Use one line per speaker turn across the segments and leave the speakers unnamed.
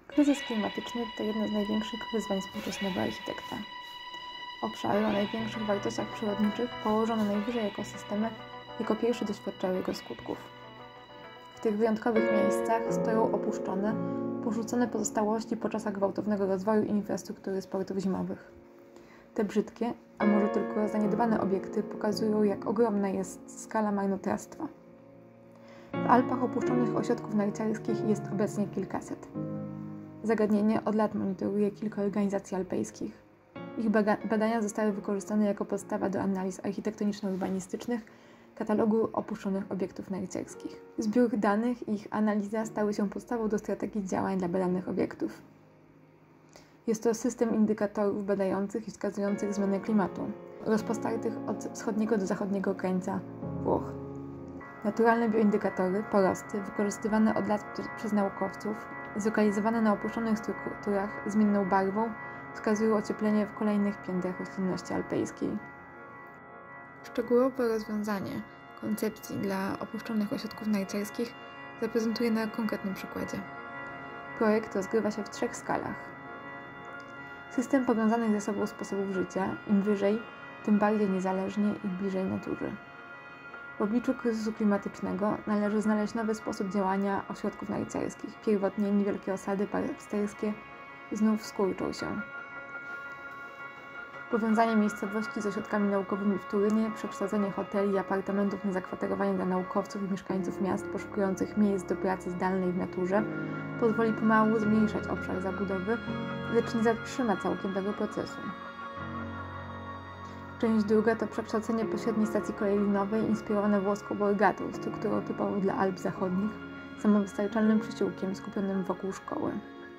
Kryzys klimatyczny to jedno z największych wyzwań współczesnego architekta. Obszary o największych wartościach przyrodniczych położone najwyżej ekosystemy jako pierwsze doświadczały jego skutków. W tych wyjątkowych miejscach stoją opuszczone, porzucone pozostałości po czasach gwałtownego rozwoju infrastruktury sportów zimowych. Te brzydkie, a może tylko zaniedbane obiekty pokazują, jak ogromna jest skala marnotrawstwa. W Alpach opuszczonych ośrodków narciarskich jest obecnie kilkaset. Zagadnienie od lat monitoruje kilka organizacji alpejskich. Ich badania zostały wykorzystane jako podstawa do analiz architektoniczno-urbanistycznych katalogu opuszczonych obiektów narciarskich. Zbiór danych i ich analiza stały się podstawą do strategii działań dla badanych obiektów. Jest to system indykatorów badających i wskazujących zmianę klimatu, rozpostartych od wschodniego do zachodniego krańca Włoch. Naturalne bioindykatory, porosty, wykorzystywane od lat przez naukowców, zlokalizowane na opuszczonych strukturach zmienną barwą, wskazują ocieplenie w kolejnych piętrach roślinności alpejskiej. Szczegółowe rozwiązanie koncepcji dla opuszczonych ośrodków narciarskich zaprezentuję na konkretnym przykładzie. Projekt rozgrywa się w 3 skalach. System powiązanych ze sobą sposobów życia, im wyżej, tym bardziej niezależnie i bliżej natury. W obliczu kryzysu klimatycznego należy znaleźć nowy sposób działania ośrodków narciarskich. Pierwotnie niewielkie osady pasterskie znów skurczą się. Powiązanie miejscowości z ośrodkami naukowymi w Turynie, przekształcenie hoteli i apartamentów na zakwaterowanie dla naukowców i mieszkańców miast poszukujących miejsc do pracy zdalnej w naturze pozwoli pomału zmniejszać obszar zabudowy, lecz nie zatrzyma całkiem tego procesu. Część druga to przekształcenie pośredniej stacji kolei linowej inspirowane włoską Borgatą, strukturą typową dla Alp Zachodnich, samowystarczalnym przysiłkiem skupionym wokół szkoły.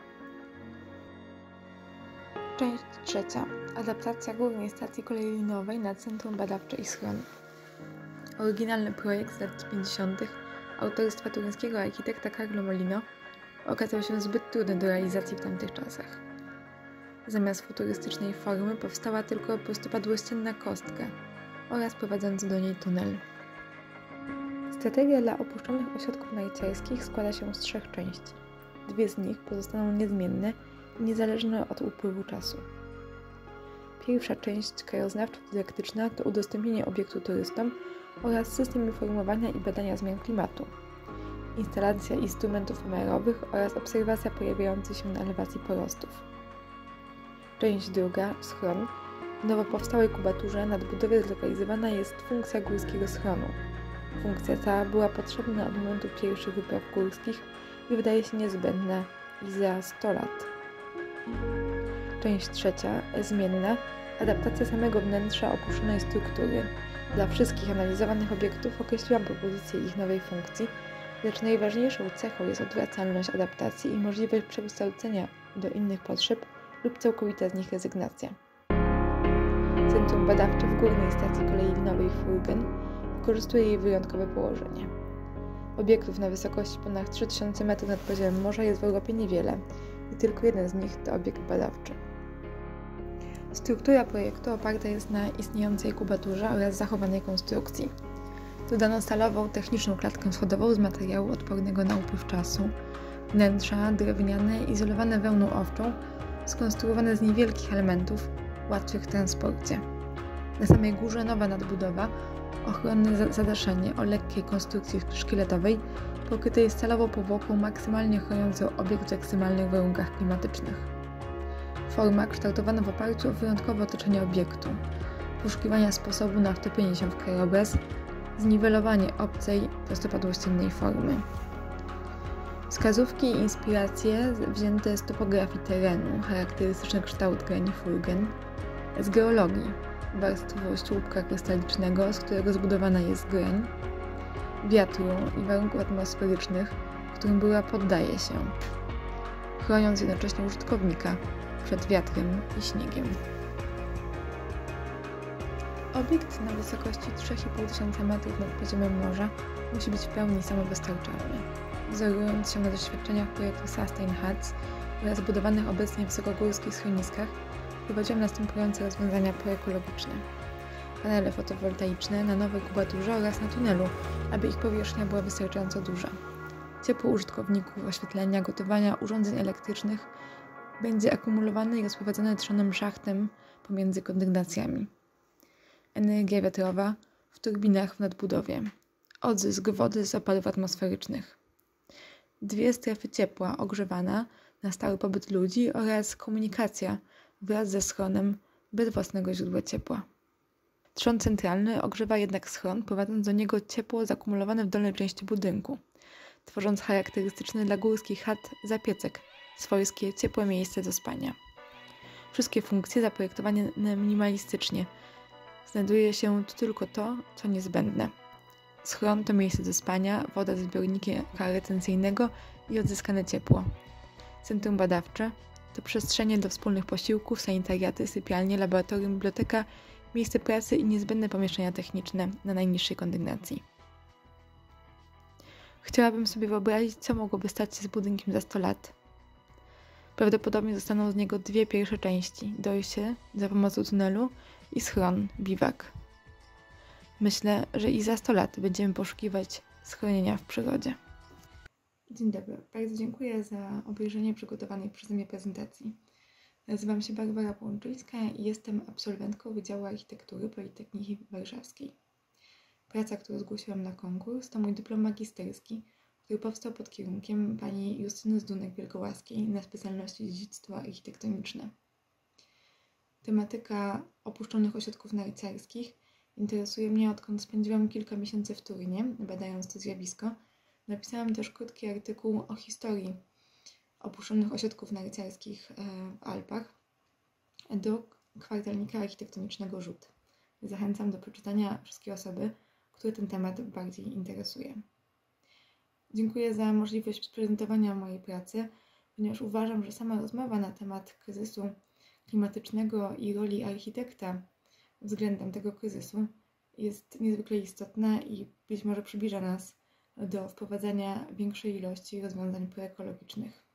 Część trzecia. Adaptacja głównej stacji kolei linowej na centrum badawcze i schron. Oryginalny projekt z lat 50. autorstwa turyńskiego architekta Carlo Molino okazał się zbyt trudny do realizacji w tamtych czasach. Zamiast futurystycznej formy powstała tylko prostopadłościenna kostka oraz prowadzący do niej tunel. Strategia dla opuszczonych ośrodków narciarskich składa się z 3 części. 2 z nich pozostaną niezmienne i niezależne od upływu czasu. Pierwsza część krajoznawczo-dydaktyczna to udostępnienie obiektu turystom oraz system informowania i badania zmian klimatu, instalacja instrumentów pomiarowych oraz obserwacja pojawiających się na elewacji porostów. Część druga, schron. W nowo powstałej kubaturze nadbudowie zlokalizowana jest funkcja górskiego schronu. Funkcja ta była potrzebna od momentu pierwszych wypraw górskich i wydaje się niezbędna i za 100 lat. Część trzecia, zmienna, adaptacja samego wnętrza opuszczonej struktury. Dla wszystkich analizowanych obiektów określiłam propozycję ich nowej funkcji, lecz najważniejszą cechą jest odwracalność adaptacji i możliwość przekształcenia do innych potrzeb lub całkowita z nich rezygnacja. Centrum badawcze w górnej stacji kolei linowej Furgen wykorzystuje jej wyjątkowe położenie. Obiektów na wysokości ponad 3000 metrów nad poziomem morza jest w Europie niewiele i tylko jeden z nich to obiekt badawczy. Struktura projektu oparta jest na istniejącej kubaturze oraz zachowanej konstrukcji. Dodano stalową, techniczną klatkę schodową z materiału odpornego na upływ czasu, wnętrza drewniane, izolowane wełną owczą, skonstruowane z niewielkich elementów, łatwych w transporcie. Na samej górze nowa nadbudowa, ochronne zadaszenie o lekkiej konstrukcji szkieletowej, pokrytej stalową powłoką maksymalnie chroniącą obiekt w ekstremalnych warunkach klimatycznych. Forma kształtowana w oparciu o wyjątkowe otoczenie obiektu, poszukiwania sposobu na wtopienie się w krajobraz, zniwelowanie obcej, prostopadłościennej formy. Wskazówki i inspiracje wzięte z topografii terenu, charakterystyczny kształt grani Furgen, z geologii, warstwy słupka krystalicznego, z którego zbudowana jest grań, wiatru i warunków atmosferycznych, którym była poddaje się, chroniąc jednocześnie użytkownika przed wiatrem i śniegiem. Obiekt na wysokości 3500 metrów nad poziomem morza musi być w pełni samowystarczalny. Wzorując się na doświadczeniach projektu Sustain Huts oraz budowanych obecnie wysokogórskich schroniskach, wprowadziłam następujące rozwiązania proekologiczne. Panele fotowoltaiczne na nowej kubaturze oraz na tunelu, aby ich powierzchnia była wystarczająco duża. ciepło użytkowników, oświetlenia, gotowania, urządzeń elektrycznych będzie akumulowane i rozprowadzane trzonem szachtem pomiędzy kondygnacjami. Energia wiatrowa w turbinach w nadbudowie. Odzysk wody z opadów atmosferycznych. 2 strefy ciepła ogrzewana na stały pobyt ludzi oraz komunikacja wraz ze schronem bez własnego źródła ciepła. Trzon centralny ogrzewa jednak schron, prowadząc do niego ciepło zakumulowane w dolnej części budynku, tworząc charakterystyczny dla górskich chat zapiecek, swojskie ciepłe miejsce do spania. Wszystkie funkcje zaprojektowane minimalistycznie. Znajduje się tu tylko to, co niezbędne. Schron to miejsce do spania, woda ze zbiornika retencyjnego i odzyskane ciepło. Centrum badawcze to przestrzenie do wspólnych posiłków, sanitariaty, sypialnie, laboratorium, biblioteka, miejsce pracy i niezbędne pomieszczenia techniczne na najniższej kondygnacji. Chciałabym sobie wyobrazić, co mogłoby stać się z budynkiem za 100 lat. Prawdopodobnie zostaną z niego 2 pierwsze części: dojście za pomocą tunelu i schron, biwak. Myślę, że i za 100 lat będziemy poszukiwać schronienia w przyrodzie. Dzień dobry, bardzo dziękuję za obejrzenie przygotowanej przeze mnie prezentacji. Nazywam się Barbara Płonczyńska i jestem absolwentką Wydziału Architektury Politechniki Warszawskiej. Praca, którą zgłosiłam na konkurs, to mój dyplom magisterski, który powstał pod kierunkiem pani Justyny Zdunek-Wielkołaskiej na specjalności dziedzictwo architektoniczne. Tematyka opuszczonych ośrodków narciarskich interesuje mnie, odkąd spędziłam kilka miesięcy w Turynie, badając to zjawisko. Napisałam też krótki artykuł o historii opuszczonych ośrodków narciarskich w Alpach do kwartalnika architektonicznego Rzut. Zachęcam do przeczytania wszystkie osoby, które ten temat bardziej interesuje. Dziękuję za możliwość prezentowania mojej pracy, ponieważ uważam, że sama rozmowa na temat kryzysu klimatycznego i roli architekta względem tego kryzysu jest niezwykle istotna i być może przybliża nas do wprowadzania większej ilości rozwiązań proekologicznych.